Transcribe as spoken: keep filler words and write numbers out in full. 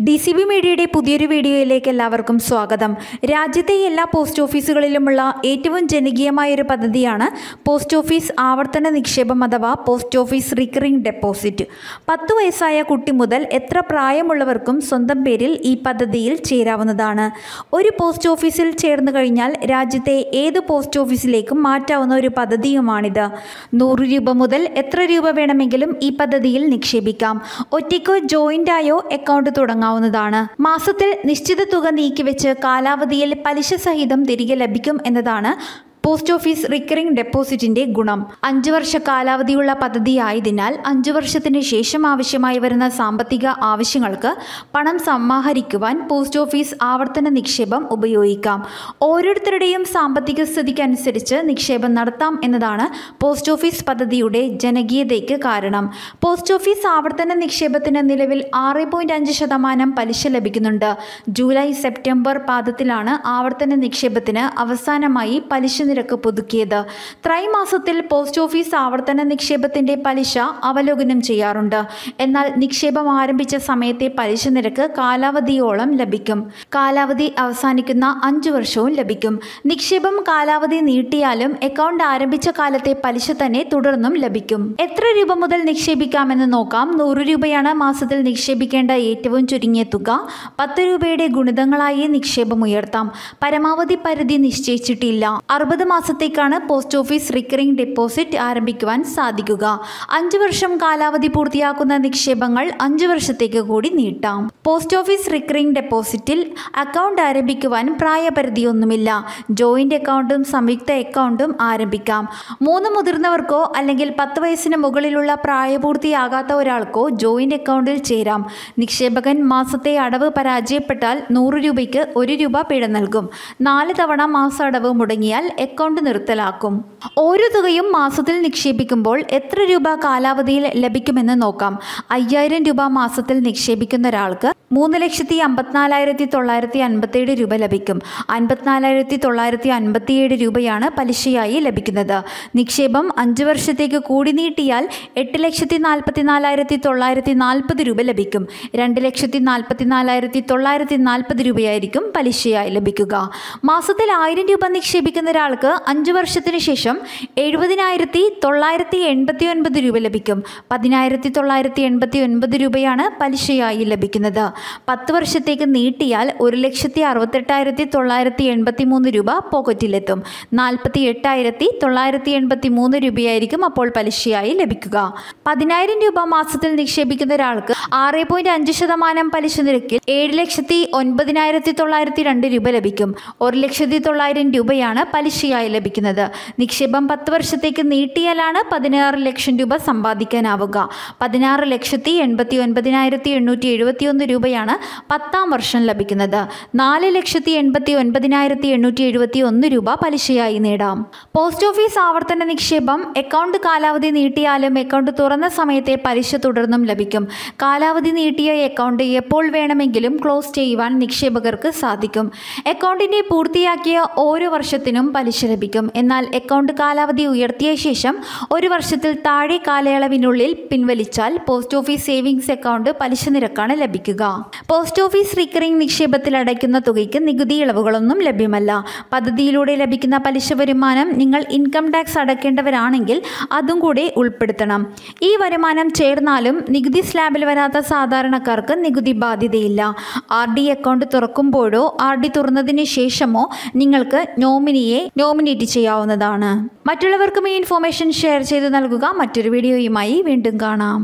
D C B മീഡിയയുടെ പുതിയൊരു വീഡിയോയിലേക്ക് എല്ലാവർക്കും സ്വാഗതം. രാജ്യത്തെ എല്ലാ പോസ്റ്റ് ഓഫീസുകളിലുമുള്ള ഏറ്റവും ജനകീയമായ ഒരു പദ്ധതിയാണ് പോസ്റ്റ് ഓഫീസ് ആവർത്തന നിക്ഷേപം അഥവാ പോസ്റ്റ് ഓഫീസ് റിക്കറിംഗ് ഡെപ്പോസിറ്റ്. പത്ത് വയസ്സായ കുട്ടി മുതൽ എത്ര പ്രായമുള്ളവർക്കും സ്വന്തം പേരിൽ ഈ പദ്ധതിയിൽ ചേരാവുന്നതാണ്. ഒരു പോസ്റ്റ് ഓഫീസിൽ ചേർന്ന് കഴിഞ്ഞാൽ രാജ്യത്തെ ഏത് പോസ്റ്റ് ഓഫീസിലേക്കും മാറ്റാവുന്ന ഒരു പദ്ധതിയുമാണിത്. നൂറ് രൂപ മുതൽ എത്ര രൂപ വേണമെങ്കിലും ഈ പദ്ധതിയിൽ നിക്ഷേപിക്കാം. ഒറ്റയ്ക്കോ ജോയിൻ്റായോ അക്കൗണ്ട് തുടങ്ങാവുന്നതാണ്. മാസത്തിൽ നിശ്ചിത തുക നീക്കിവെച്ച് കാലാവധിയിൽ പലിശ സഹിതം തിരികെ ലഭിക്കും എന്നതാണ് പോസ്റ്റ് ഓഫീസ് റിക്കറിംഗ് ഡെപ്പോസിറ്റിന്റെ ഗുണം. അഞ്ചു വർഷ കാലാവധിയുള്ള പദ്ധതിയായതിനാൽ അഞ്ചു വർഷത്തിന് ശേഷം ആവശ്യമായി വരുന്ന സാമ്പത്തിക ആവശ്യങ്ങൾക്ക് പണം സമാഹരിക്കുവാൻ പോസ്റ്റ് ഓഫീസ് ആവർത്തന നിക്ഷേപം ഉപയോഗിക്കാം. ഓരോരുത്തരുടെയും സാമ്പത്തിക സ്ഥിതിക്കനുസരിച്ച് നിക്ഷേപം നടത്താം എന്നതാണ് പോസ്റ്റ് ഓഫീസ് പദ്ധതിയുടെ ജനകീയതയ്ക്ക് കാരണം. പോസ്റ്റ് ഓഫീസ് ആവർത്തന നിക്ഷേപത്തിന് നിലവിൽ ആറ് പോയിന്റ് അഞ്ച് ശതമാനം പലിശ ലഭിക്കുന്നുണ്ട്. ജൂലൈ സെപ്റ്റംബർ പാദത്തിലാണ് ആവർത്തന നിക്ഷേപത്തിന് അവസാനമായി പലിശ നിരക്ക് പുതുക്കിയത്. ത്രൈമാസത്തിൽ പോസ്റ്റ് ഓഫീസ് ആവർത്തന നിക്ഷേപത്തിന്റെ പലിശ അവലോകനം ചെയ്യാറുണ്ട്. എന്നാൽ നിക്ഷേപം ആരംഭിച്ച സമയത്തെ പലിശ നിരക്ക് കാലാവധിയോളം ലഭിക്കും. കാലാവധി അവസാനിക്കുന്ന അഞ്ചു വർഷവും ലഭിക്കും. നിക്ഷേപം കാലാവധി നീട്ടിയാലും അക്കൗണ്ട് ആരംഭിച്ച കാലത്തെ പലിശ തന്നെ തുടർന്നും ലഭിക്കും. എത്ര രൂപ മുതൽ നിക്ഷേപിക്കാമെന്ന് നോക്കാം. നൂറ് രൂപയാണ് മാസത്തിൽ നിക്ഷേപിക്കേണ്ട ഏറ്റവും ചുരുങ്ങിയ തുക. പത്ത് രൂപയുടെ ഗുണിതങ്ങളായി നിക്ഷേപം ഉയർത്താം. പരമാവധി പരിധി നിശ്ചയിച്ചിട്ടില്ല. അറുപത് മാസത്തേക്കാണ് പോസ്റ്റ് ഓഫീസ് റിക്കറിംഗ് ഡെപ്പോസിറ്റ് ആരംഭിക്കുവാൻ സാധിക്കുക. അഞ്ചു വർഷം കാലാവധി പൂർത്തിയാക്കുന്ന നിക്ഷേപങ്ങൾ അഞ്ചു വർഷത്തേക്ക് കൂടി നീട്ടാം. പോസ്റ്റ് ഓഫീസ് റിക്കറിംഗ് ഡെപ്പോസിറ്റിൽ അക്കൗണ്ട് ആരംഭിക്കുവാൻ പ്രായപരിധിയൊന്നുമില്ല. ജോയിന്റ് അക്കൗണ്ടും സംയുക്ത അക്കൗണ്ടും ആരംഭിക്കാം. മൂന്ന് മുതിർന്നവർക്കോ അല്ലെങ്കിൽ പത്ത് വയസ്സിന് മുകളിലുള്ള പ്രായപൂർത്തിയാകാത്ത ഒരാൾക്കോ ജോയിന്റ് അക്കൗണ്ടിൽ ചേരാം. നിക്ഷേപകൻ മാസത്തെ അടവ് പരാജയപ്പെട്ടാൽ നൂറ് രൂപയ്ക്ക് ഒരു രൂപ പിഴ നൽകും. നാല് തവണ മാസ അടവ് മുടങ്ങിയാൽ അക്കൗണ്ട് നിർത്തലാക്കും. ഓരോ തുകയും മാസത്തിൽ നിക്ഷേപിക്കുമ്പോൾ എത്ര രൂപ കാലാവധിയിൽ ലഭിക്കുമെന്ന് നോക്കാം. അയ്യായിരം രൂപ മാസത്തിൽ നിക്ഷേപിക്കുന്ന ഒരാൾക്ക് മൂന്ന് ലക്ഷത്തി അമ്പത്തിനാലായിരത്തി തൊള്ളായിരത്തി അൻപത്തിയേഴ് രൂപ ലഭിക്കും. അൻപത്തിനാലായിരത്തി തൊള്ളായിരത്തി അൻപത്തിയേഴ് രൂപയാണ് പലിശയായി ലഭിക്കുന്നത്. നിക്ഷേപം അഞ്ചു വർഷത്തേക്ക് കൂടി നീട്ടിയാൽ എട്ട് ലക്ഷത്തി നാൽപ്പത്തി നാലായിരത്തി തൊള്ളായിരത്തി നാൽപ്പത് രൂപ ലഭിക്കും. രണ്ട് ലക്ഷത്തി നാൽപ്പത്തി നാലായിരത്തി തൊള്ളായിരത്തി നാൽപ്പത് രൂപയായിരിക്കും പലിശയായി ലഭിക്കുക. മാസത്തിൽ ആയിരം രൂപ നിക്ഷേപിക്കുന്ന ഒരാൾക്ക് അഞ്ചു വർഷത്തിന് ശേഷം എഴുപതിനായിരത്തി തൊള്ളായിരത്തി എൺപത്തി ഒൻപത് രൂപ ലഭിക്കും. പതിനായിരത്തി തൊള്ളായിരത്തി എൺപത്തി ഒൻപത് രൂപയാണ് പലിശയായി ലഭിക്കുന്നത്. പത്ത് വർഷത്തേക്ക് നീട്ടിയാൽ ഒരു ലക്ഷത്തി അറുപത്തെട്ടായിരത്തി തൊള്ളായിരത്തി എൺപത്തി മൂന്ന് രൂപ പോക്കറ്റിലെത്തും. നാൽപ്പത്തി എട്ടായിരത്തി തൊള്ളായിരത്തി എൺപത്തി മൂന്ന് രൂപയായിരിക്കും അപ്പോൾ പലിശയായി ലഭിക്കുക. പതിനായിരം രൂപ മാസത്തിൽ നിക്ഷേപിക്കുന്ന ഒരാൾക്ക് ആറ് പോയിന്റ് അഞ്ച് ശതമാനം പലിശ നിരക്കിൽ ഏഴ് ലക്ഷത്തി ഒൻപതിനായിരത്തി തൊള്ളായിരത്തി രണ്ട് രൂപ ലഭിക്കും. ഒരു ലക്ഷത്തി തൊള്ളായിരം രൂപയാണ് പലിശയായി ലഭിക്കുന്നത്. നിക്ഷേപം പത്ത് വർഷത്തേക്ക് നീട്ടിയാലാണ് പതിനാറ് ലക്ഷം രൂപ സമ്പാദിക്കാനാവുക. പതിനാറ് ലക്ഷത്തി എൺപത്തി ഒൻപതിനായിരത്തി എണ്ണൂറ്റി എഴുപത്തി ഒന്ന് രൂപയാണ് പത്താം വർഷം ലഭിക്കുന്നത്. നാല് ലക്ഷത്തി എൺപത്തി ഒൻപതിനായിരത്തി എണ്ണൂറ്റി എഴുപത്തി ഒന്ന് രൂപ പലിശയായി നേടാം. പോസ്റ്റ് ഓഫീസ് ആവർത്തന നിക്ഷേപം അക്കൗണ്ട് കാലാവധി നീട്ടിയാലും അക്കൗണ്ട് തുറന്ന സമയത്തെ പലിശ തുടർന്നും ലഭിക്കും. കാലാവധി നീട്ടിയ അക്കൗണ്ട് എപ്പോൾ വേണമെങ്കിലും ക്ലോസ് ചെയ്യുവാൻ നിക്ഷേപകർക്ക് സാധിക്കും. അക്കൗണ്ടിനെ പൂർത്തിയാക്കിയ ഓരോ വർഷത്തിനും പലിശ ലഭിക്കും. എന്നാൽ അക്കൗണ്ട് കാലാവധി ഉയർത്തിയ ശേഷം ഒരു വർഷത്തിൽ താഴെ കാലയളവിനുള്ളിൽ പിൻവലിച്ചാൽ പോസ്റ്റ് ഓഫീസ് സേവിങ്സ് അക്കൗണ്ട് പലിശ നിരക്കാണ് ലഭിക്കുക. പോസ്റ്റ് ഓഫീസ് റിക്കറിംഗ് നിക്ഷേപത്തിൽ അടയ്ക്കുന്ന തുകയ്ക്ക് നികുതി ഇളവുകളൊന്നും ലഭ്യമല്ല. പദ്ധതിയിലൂടെ ലഭിക്കുന്ന പലിശ വരുമാനം നിങ്ങൾ ഇൻകം ടാക്സ് അടയ്ക്കേണ്ടവരാണെങ്കിൽ അതും കൂടെ ഉൾപ്പെടുത്തണം. ഈ വരുമാനം ചേർന്നാലും നികുതി സ്ലാബിൽ വരാത്ത സാധാരണക്കാർക്ക് നികുതി ബാധ്യതയില്ല. ആർ ഡി അക്കൗണ്ട് തുറക്കുമ്പോഴോ ആർ ഡി തുറന്നതിന് ശേഷമോ നിങ്ങൾക്ക് നോമിനിയെ നോമിനേറ്റ് ചെയ്യാവുന്നതാണ്. മറ്റുള്ളവർക്കും ഈ ഇൻഫോർമേഷൻ ഷെയർ ചെയ്ത് നൽകുക. മറ്റൊരു വീഡിയോയുമായി വീണ്ടും കാണാം.